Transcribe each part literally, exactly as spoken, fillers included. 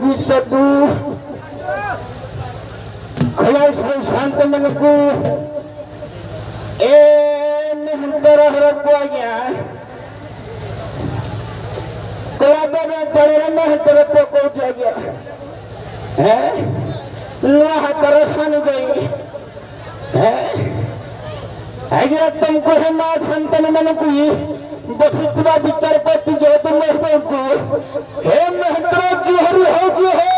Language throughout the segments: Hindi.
ସବୁ ଖୋଲା ଶାନ୍ତ ମାନଙ୍କୁ ଏ ମୁହୂର୍ତ୍ତର ହରକୁ ଆଜ୍ଞା କଳାବାବା ଦଳର ମହନ୍ତର ପକଉଛୁ ଆଜ୍ଞା ନୂଆ ହାତର ସାନ ଯାଇ ଆଜ୍ଞା ତୁମକୁ ହେ ମା ସନ୍ତାନ ମାନଙ୍କୁ ବସିଥିବା ବିଚାରପତି ଯେହେତୁ ମହିଳାଙ୍କୁ ହେ ମହେନ୍ଦ୍ର ଜୁହରି ହଉଛି ହେ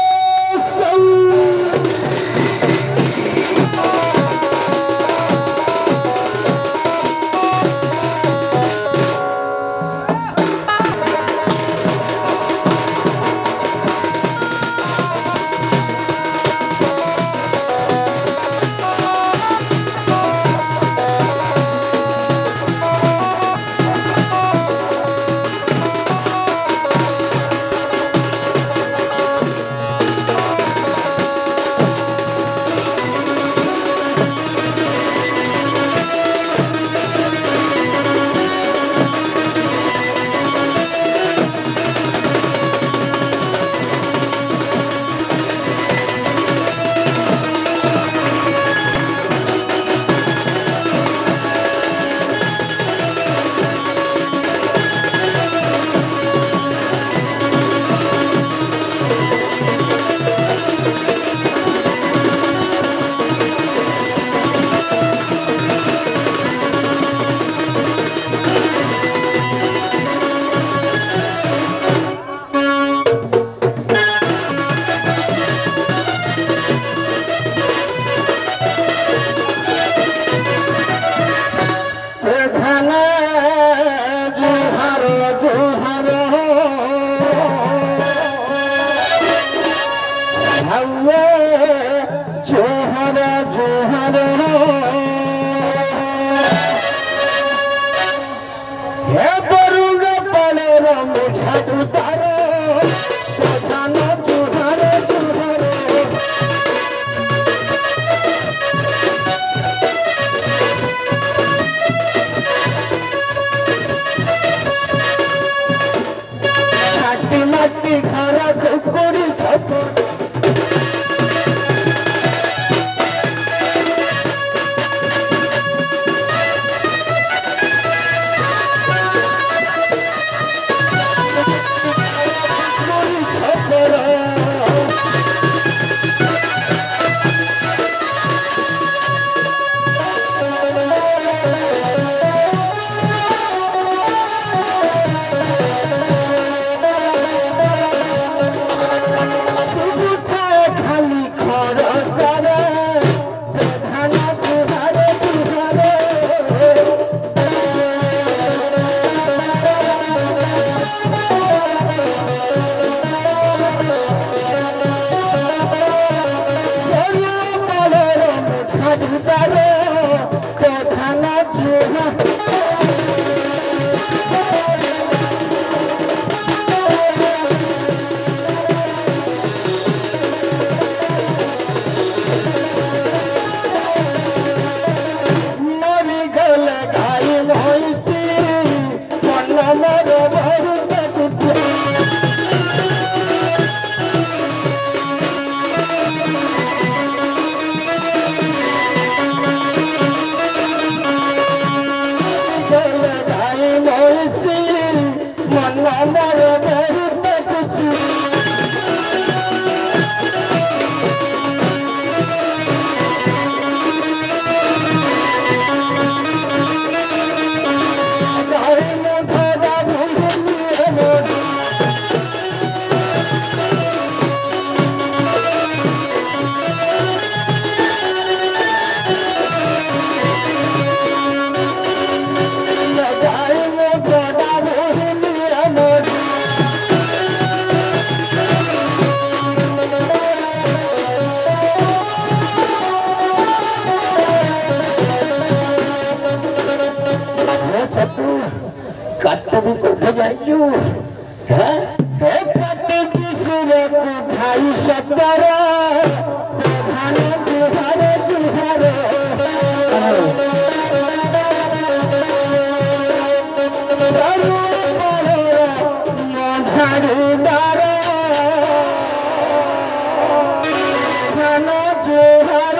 जुहार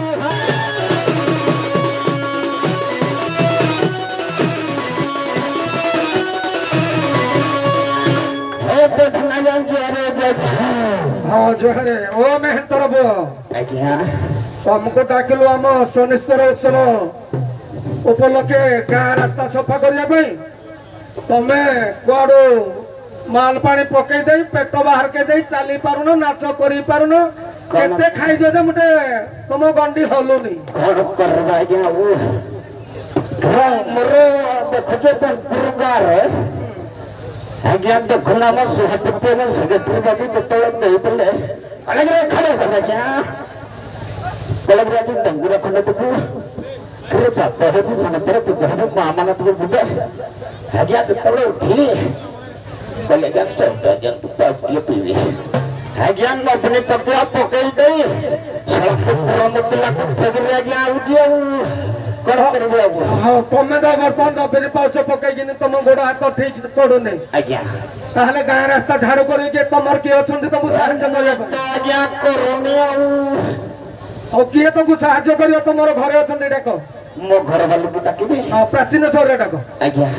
हाँ जोहरे ओ मेहतर बो आज्ञा तुमको डाकिलु आम शनिश्चर उत्सव उपलक्षे गाँ रास्ता सफा करने तमे कुआड़ू माल पानी पकई दे पेट बाहर के दे चली पारुन नाच कर पारुन केते खाइज जे मुटे तुम गंडी हलुनी कौन करबा आज्ञा वो मोर देखो तो दुर्गार आज्ञा देखुना मोर सुहृद में सेक्रेटरी बाबू केतले देइतले अलग रे खड़े कर आज्ञा कलम राजी डंगुरा खंड तो पूरे पाप है तो समतरे तो जहन मामला तो बुझे आज्ञा केतले उठी कलेगा सेटा जन पाप पीवी आज्ञा अपने पतिया पकई दे सड़क पूरा मुतला को फेगरे आज्ञा उठियो कर करबो हां तमे दा बर्तन द फेरि पाउच पकई किने तुम गोड़ हाथ ठीक पडुने आज्ञा ताहले गाँ रास्ता झाड़ू करी के तमर के अछंती तुमको साहाय्य करिया आज्ञा करोनी और किए तुमको साहाय्य करियो तमर घरे अछंती डाको मो घर वाली को डाकिबी हां प्राचीन सौर्य डाको आज्ञा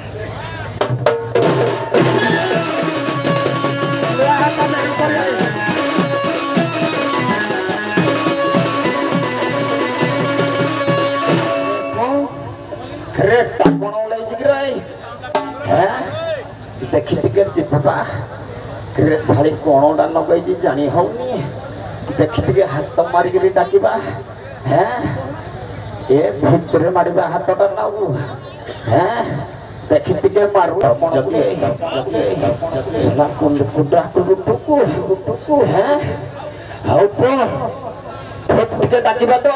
रे टापण उलाई जिगराई हैं देखि के जिपा रे साड़ी कोणोडा नगई जी जानी होनी देखि के हाथ मारी के डाकिबा हैं ए भितरे मारिबा हाथटा नाउ हैं देखि के मारू जगे सला कुंड कुडा कुडु टुकु टुकु हैं हाउ तो फट के डाकिबा तो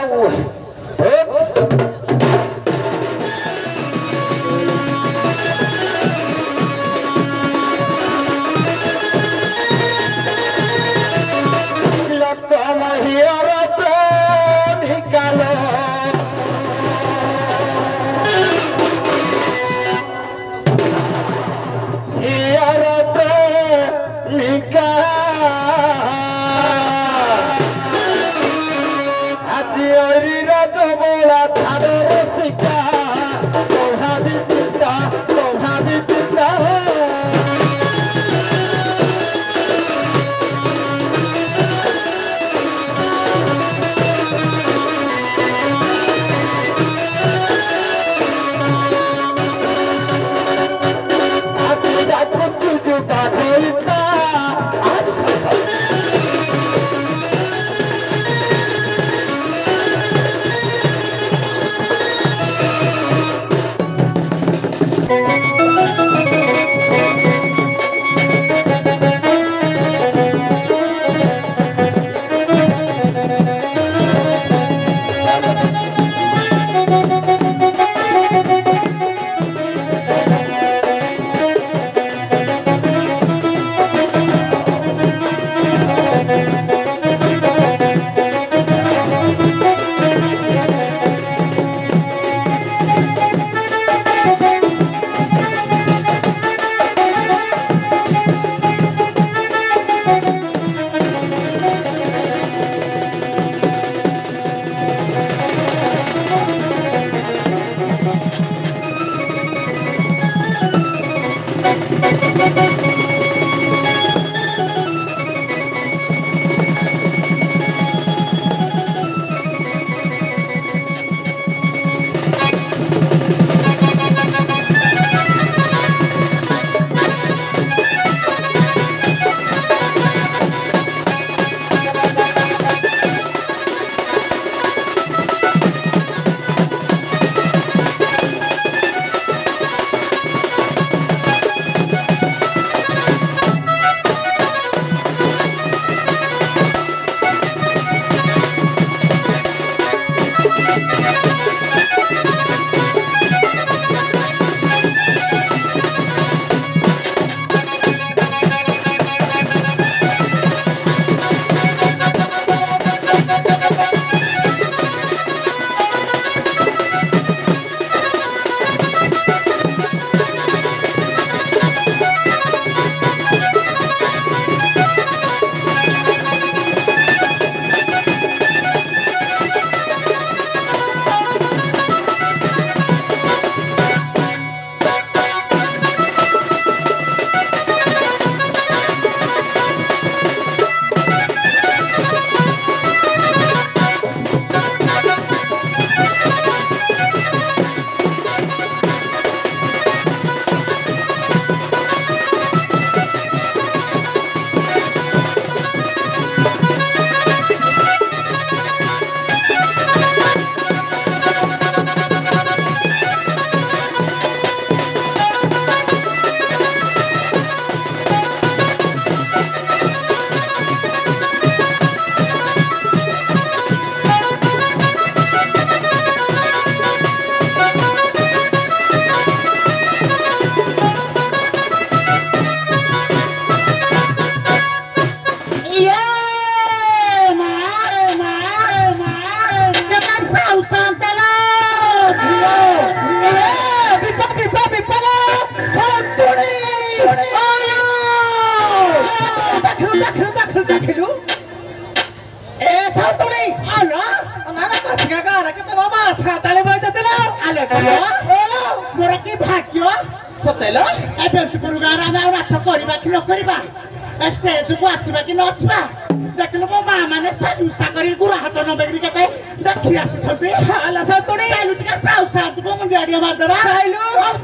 ଅଧିକା ଗାଁରେ କେତେ ମାମା ସାତାଳେ ବୟସ ଥିଲା ଆଲୋ ମୋର କି ଭାଗ୍ୟ ସତେଲ ଏ ବେଲପୁର ଗାଁରେ ଆମେ ଆଉ ନାଚ କରିବା କି ନ କରିବା ଷ୍ଟେଜକୁ ଆସିବା କି ନ ଆସିବା ଦେଖିଲୁ ମୋ ମା ମାନେ ସାଜୁସା କରି ଗୁରା ହାତ ନବେଗରି କେତେ ଦେଖି ଆସିଛନ୍ତି ହେଲା ସତୁଣି ଚାଲୁ ଟିକେ ସାଉ ସାଉକୁ ମୁଣ୍ଡିଆ ଟିକେ ମାରିଦେବା ଚାଲୁ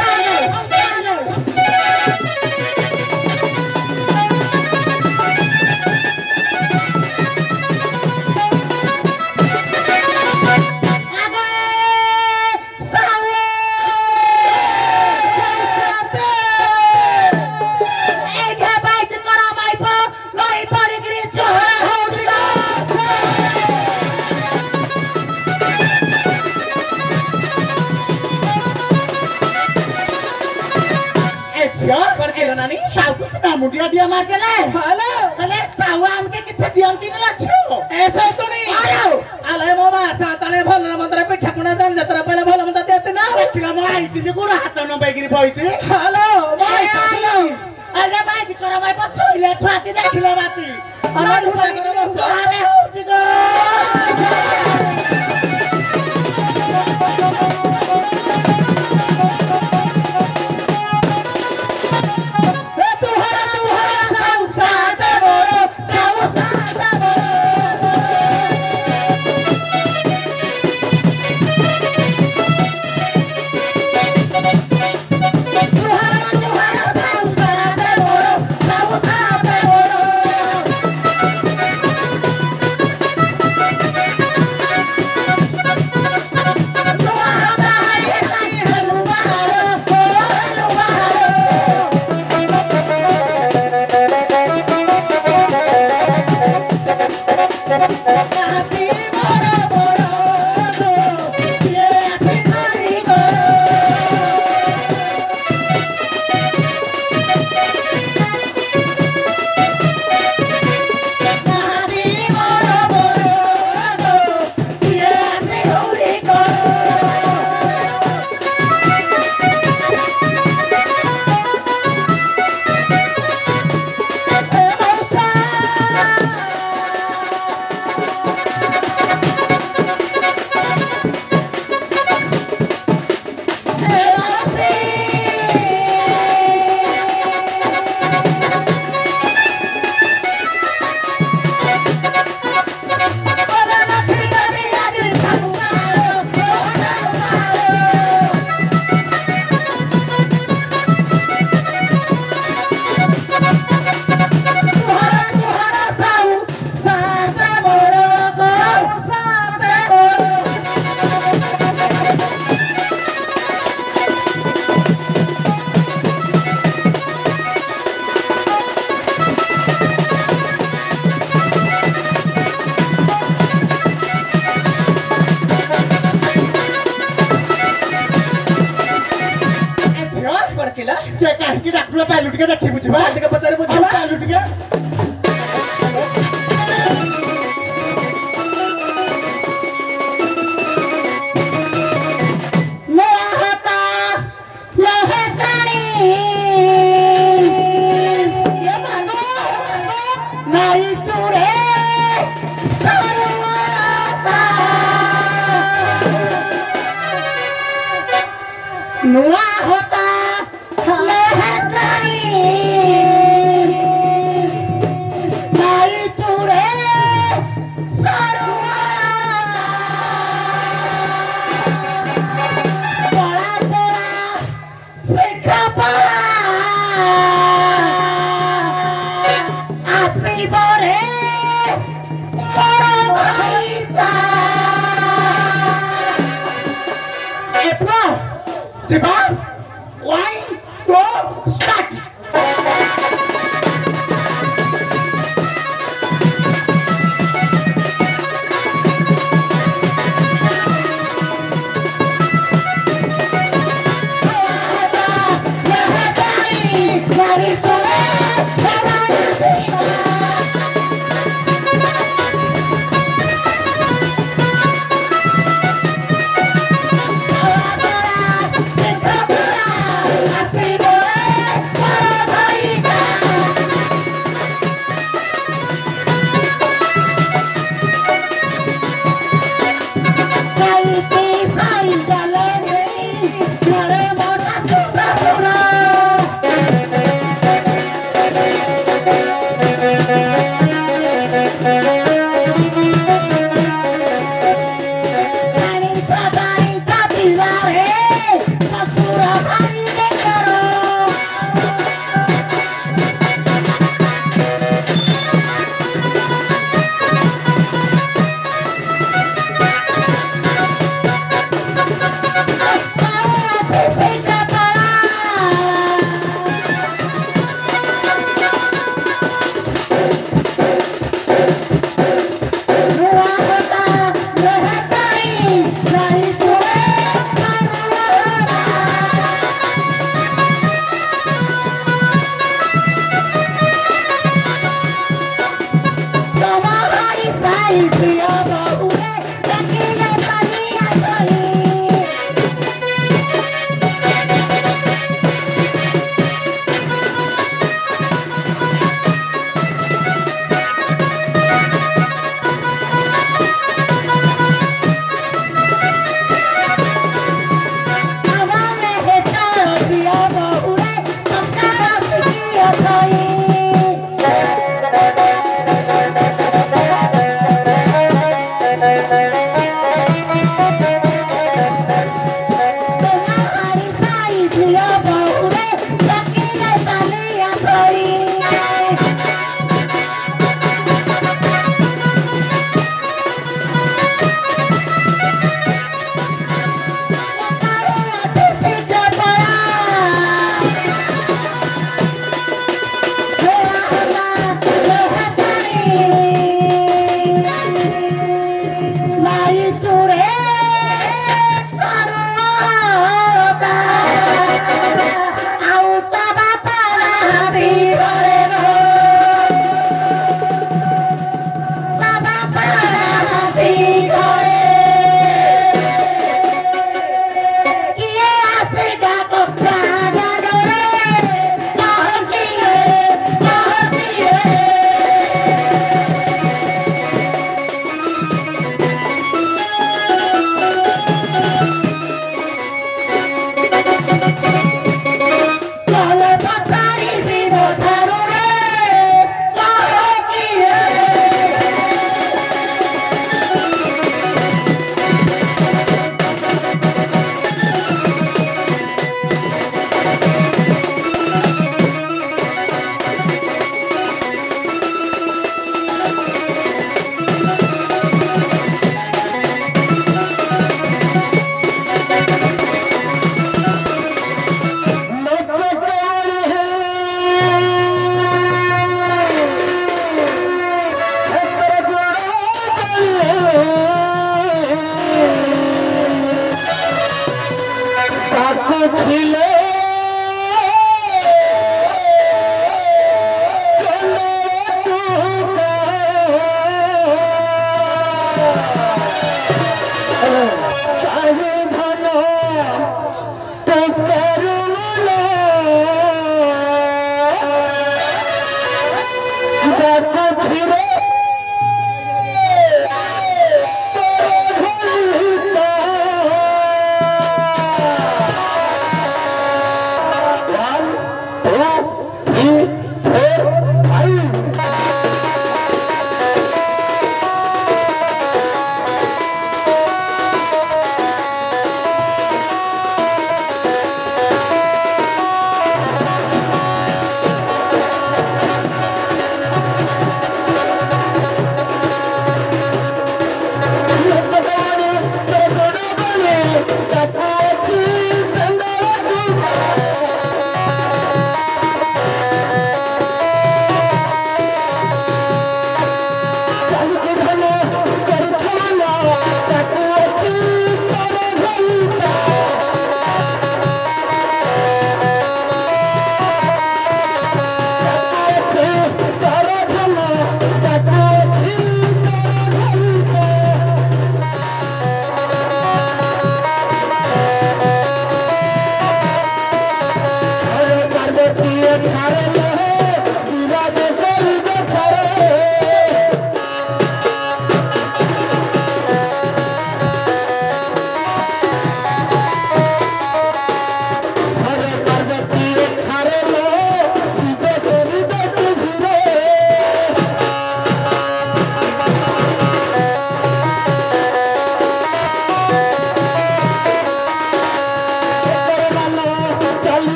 मुंडिया दिया मार के ले हेलो अरे सावा हमके किथे दियंती न लाछियो ऐसा तो नहीं आलो आले मामा साताले भल मंत्र पे ठकुना जान जतरा पहले भल मंत्र देते ना किला माई तिजे गुरा हाथ न बैगिरी बइती हेलो माई हेलो अरे भाई जी करा भाई पछोइले छाती देखिले बाती अरे अरे हो जिगो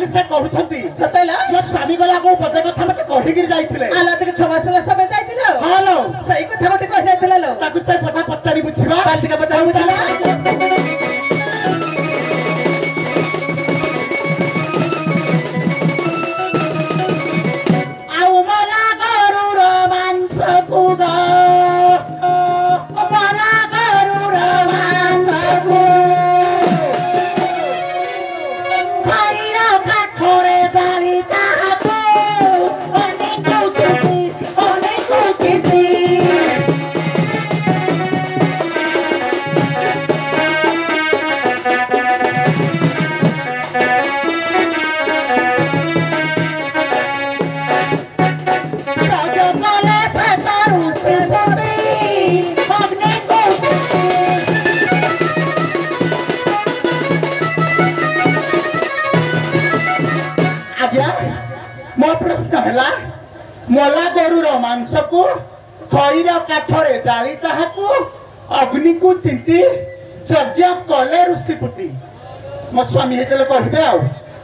से कहउछंती सतेला मो स्वामी गला को पदे कथा मते कहि गिर जाइथिले आला जके छमासला सब जाइथिलो हालो सही कथा गोटे कहि जाइथिलो लो ताकु से पता पचारी बुझिबा बाल्टी का पचारी बुझिबा आउ मला गरुर मांस कुगा मला गरुर मांस कु खाइरा काठोरे जाली ताहाको अनेक कुति अनेक कुति मो प्रश्न है मला गरुर मांस को खईर काठरे जाली ताहाकू अग्नि को चिंती यज्ञ कले ऋषिपुती मो स्वामी हेतले कहबे आउ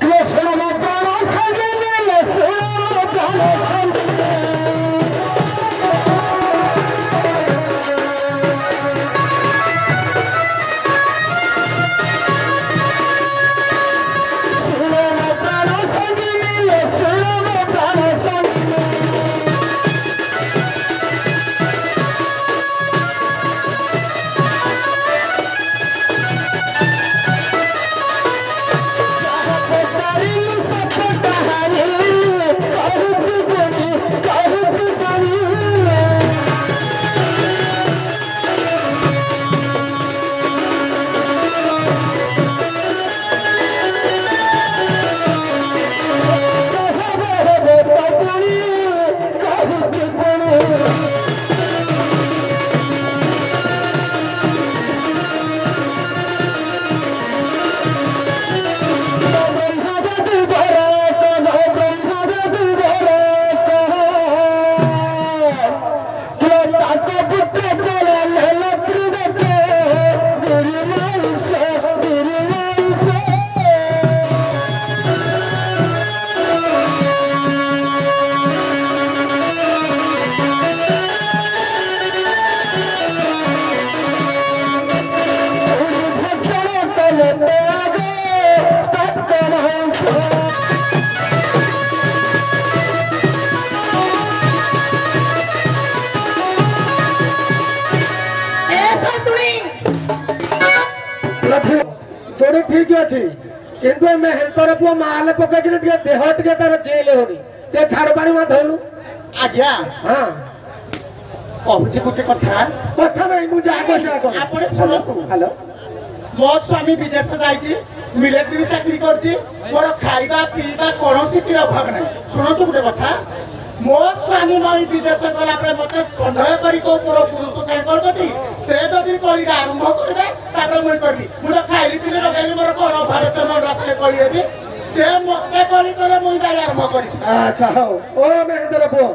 चोरी ठीक अच्छी किंतु मैं हेल्पर पुआ माल पके के टिके देह टिके तार जेल होनी ते झाड़ पानी मा धोलु आज्ञा हां कहूची गुटे कथा कथा नहीं मु जा को जा को आपण सुनतु हेलो मो स्वामी विदेश जाइछि मिलिटरी चाकरी करछि मोर खाइबा पीबा कोनोसी तिर अभाव नै सुनतु गुटे कथा मो स्वामी मई विदेश गला पर मते संदेह करी को पूरा पुरुष साइ कर गति से जदि कली आरंभ करबे तापर मई करबी मु तो खाइली पिले लगाइली मोर कोन भारत मन रास्ते कली हेबी से मते कली करे मई जाय आरंभ करी अच्छा हो ओ महेंद्र पो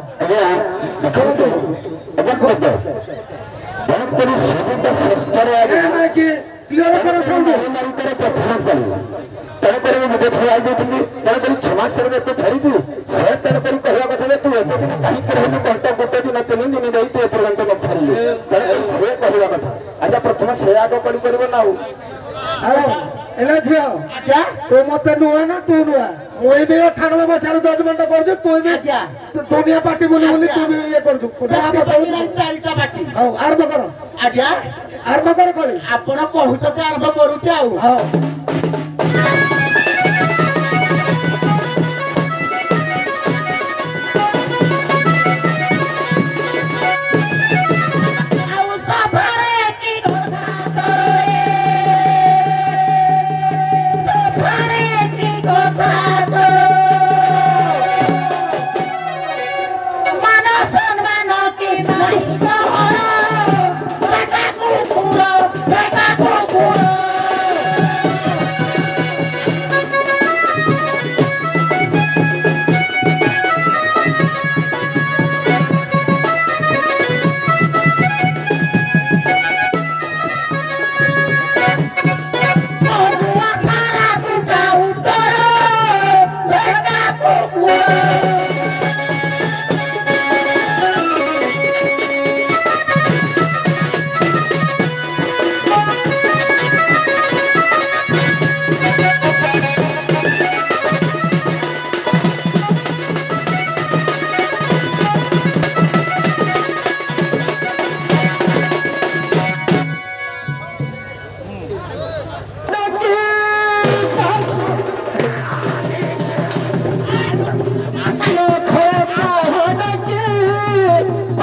देखो तो बहुत करी सब तो श्रेष्ठ रे ना कि क्लियर करो सब मंत्र प्रथम कर तने करे मुझे से आई देती तने करे क्षमा से तो धरी थी से तने करे कहवा कथा तू एते दिन काहे करहनु कंटा गोटे दिन तीन दिन रही तू एपर्यंत न धरली तने से कहवा कथा आज प्रथम से आगो कली करबो ना अरे एला झियो क्या तो मते नुआ ना तू नुआ ओई बे अठानवे बसार जजमेंट कर दे तू भी क्या दुनिया पार्टी बोली बोली तू भी ये कर दू बता बताऊ चारिटा बाकी हां आरंभ करो आज्ञा आरंभ कर कली आपण कहूछ जे आरंभ करूछ आउ हां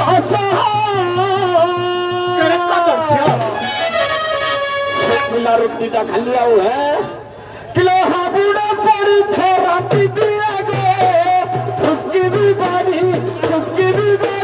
किला रोटी का खाली आओ है किलो हाबुड़ा पड़ी छोरा पी दिया गे ठुक्की भी बारी ठुक्की भी